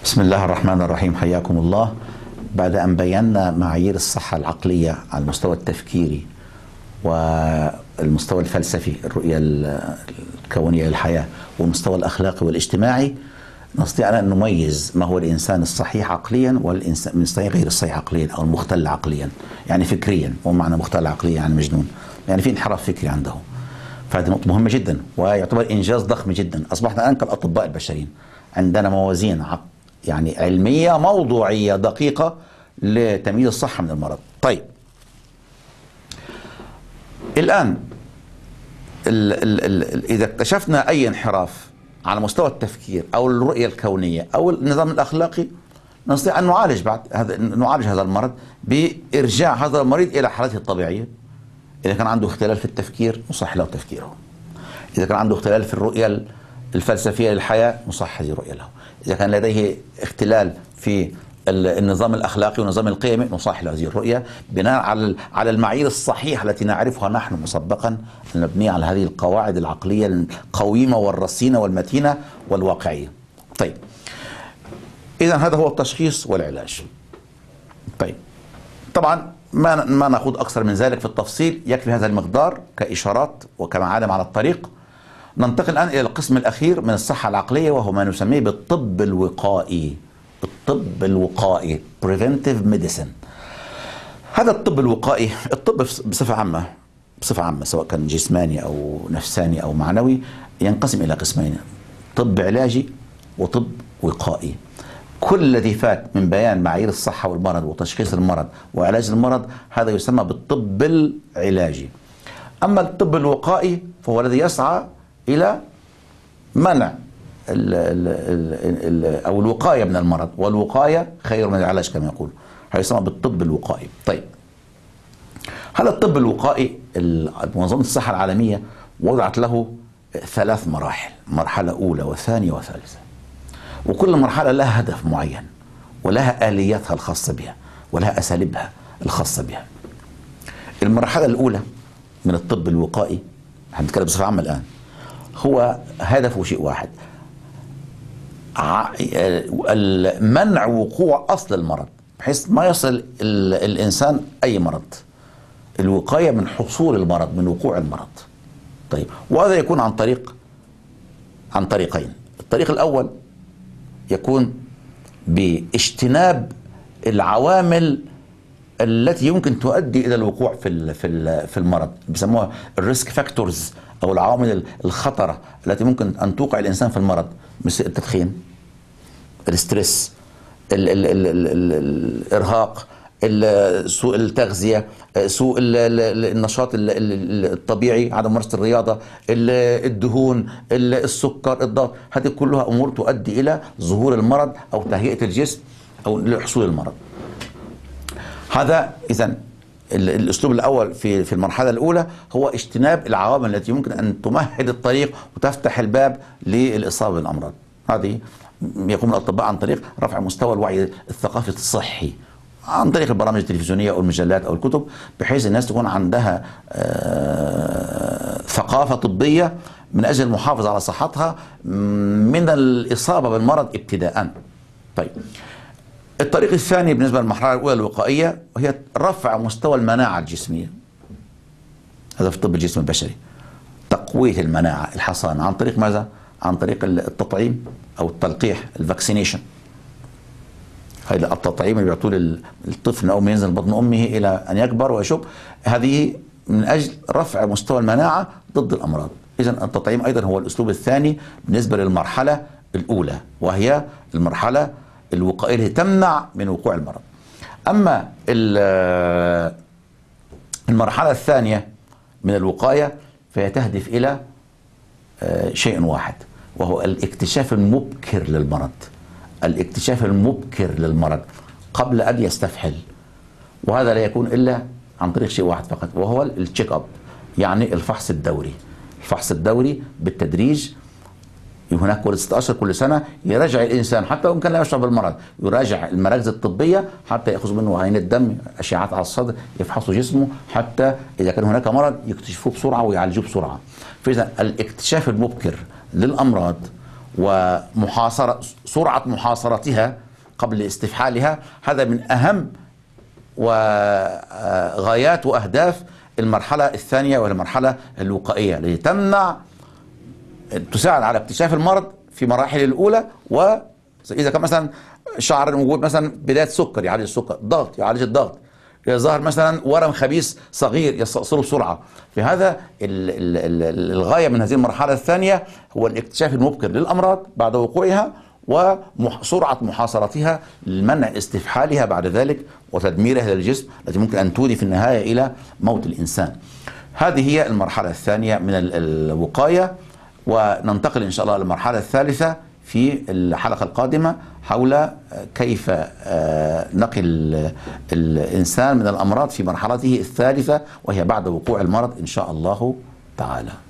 بسم الله الرحمن الرحيم، حياكم الله. بعد أن بينا معايير الصحة العقلية على المستوى التفكيري والمستوى الفلسفي، الرؤية الكونية للحياة، والمستوى الأخلاقي والاجتماعي، نستطيع أن نميز ما هو الإنسان الصحيح عقليا والإنسان من غير الصحيح عقليا أو المختل عقليا، يعني فكريا. ومعنى مختل عقليا يعني مجنون، يعني في انحراف فكري عنده. فهذه نقطة مهمة جدا ويعتبر إنجاز ضخم جدا. أصبحنا الآن كالأطباء البشريين عندنا موازين يعني علمية موضوعية دقيقة لتمييز الصحة من المرض. طيب، الآن إذا اكتشفنا أي انحراف على مستوى التفكير أو الرؤية الكونية أو النظام الأخلاقي، نستطيع أن نعالج هذا المرض بإرجاع هذا المريض إلى حالته الطبيعية. إذا كان عنده اختلال في التفكير نصحح له تفكيره، إذا كان عنده اختلال في الرؤية الفلسفية للحياة نصحح هذه الرؤية له، إذا كان لديه اختلال في النظام الأخلاقي والنظام القيمي نصحح له هذه الرؤية بناء على المعايير الصحيحة التي نعرفها نحن مسبقا، المبنية على هذه القواعد العقلية القويمة والرصينة والمتينة والواقعية. طيب، إذا هذا هو التشخيص والعلاج. طيب، طبعا ما ناخذ أكثر من ذلك في التفصيل، يكفي هذا المقدار كإشارات وكمعالم على الطريق. ننتقل الآن إلى القسم الأخير من الصحة العقلية، وهو ما نسميه بالطب الوقائي. الطب الوقائي preventive medicine. هذا الطب الوقائي، الطب بصفة عامة سواء كان جسماني أو نفساني أو معنوي، ينقسم إلى قسمين: طب علاجي وطب وقائي. كل الذي فات من بيان معايير الصحة والمرض وتشخيص المرض وعلاج المرض هذا يسمى بالطب العلاجي. أما الطب الوقائي فهو الذي يسعى إلى منع أو الوقاية من المرض، والوقاية خير من العلاج كما يقول، هذا يسمى بالطب الوقائي. طيب، هذا الطب الوقائي منظمة الصحة العالمية وضعت له 3 مراحل: مرحلة أولى وثانية وثالثة، وكل مرحلة لها هدف معين ولها آلياتها الخاصة بها ولها أساليبها الخاصة بها. المرحلة الأولى من الطب الوقائي، هنتكلم بصفة عامة الآن، هو هدفه شيء واحد: منع وقوع أصل المرض بحيث ما يصل الإنسان أي مرض، الوقاية من حصول المرض، من وقوع المرض. طيب، وهذا يكون عن طريقين. الطريق الأول يكون باجتناب العوامل التي يمكن تؤدي إلى الوقوع في المرض، بيسموها الريسك فاكتورز أو العوامل الخطرة التي ممكن أن توقع الإنسان في المرض، مثل التدخين، الاسترس، الإرهاق، سوء التغذية، سوء النشاط الطبيعي، عدم ممارسة الرياضة، الدهون، السكر، الضغط. هذه كلها أمور تؤدي إلى ظهور المرض أو تهيئة الجسم أو لحصول المرض. هذا إذن الأسلوب الأول في المرحلة الأولى هو اجتناب العوامل التي يمكن أن تمهد الطريق وتفتح الباب للإصابة بالأمراض. هذه يقوم الأطباء عن طريق رفع مستوى الوعي الثقافي الصحي عن طريق البرامج التلفزيونية أو المجلات أو الكتب، بحيث الناس تكون عندها ثقافة طبية من أجل المحافظة على صحتها من الإصابة بالمرض ابتداء. طيب، الطريق الثاني بالنسبة للمرحلة الأولى الوقائية هي رفع مستوى المناعة الجسمية. هذا في طب الجسم البشري، تقوية المناعة، الحصانة، عن طريق ماذا؟ عن طريق التطعيم أو التلقيح، الفاكسينيشن. هذا التطعيم اللي بيعطوه للطفل من أول ما ينزل بطن أمه إلى أن يكبر ويشب، هذه من أجل رفع مستوى المناعة ضد الأمراض. إذن التطعيم أيضا هو الأسلوب الثاني بالنسبة للمرحلة الأولى، وهي المرحلة الوقائية التي تمنع من وقوع المرض. أما المرحلة الثانية من الوقاية فهي تهدف إلى شيء واحد، وهو الاكتشاف المبكر للمرض. الاكتشاف المبكر للمرض قبل أن يستفحل، وهذا لا يكون إلا عن طريق شيء واحد فقط، وهو التشيك أب، يعني الفحص الدوري. الفحص الدوري بالتدريج، هناك كل 6 أشهر كل سنة يراجع الإنسان حتى وإن كان لا يشعر بالمرض، يراجع المراكز الطبية حتى يأخذ منه عينة دم، أشعات على الصدر، يفحصوا جسمه حتى إذا كان هناك مرض يكتشفوه بسرعة ويعالجوه بسرعة. فإذا الاكتشاف المبكر للأمراض ومحاصرة سرعة محاصرتها قبل استفحالها، هذا من أهم وغايات وأهداف المرحلة الثانية والمرحلة الوقائية، التي تساعد على اكتشاف المرض في مراحله الأولى. وإذا كان مثلا شعر موجود مثلا بداية سكر يعالج السكر، ضغط يعالج الضغط، إذا ظهر مثلا ورم خبيث صغير يستأصله بسرعة. في هذا الغاية من هذه المرحلة الثانية هو الاكتشاف المبكر للأمراض بعد وقوعها وسرعة محاصرتها لمنع استفحالها بعد ذلك وتدميرها للجسم التي ممكن أن تودي في النهاية إلى موت الإنسان. هذه هي المرحلة الثانية من الوقاية، وننتقل إن شاء الله للمرحلة الثالثة في الحلقة القادمة حول كيف نقي الإنسان من الأمراض في مرحلته الثالثة وهي بعد وقوع المرض إن شاء الله تعالى.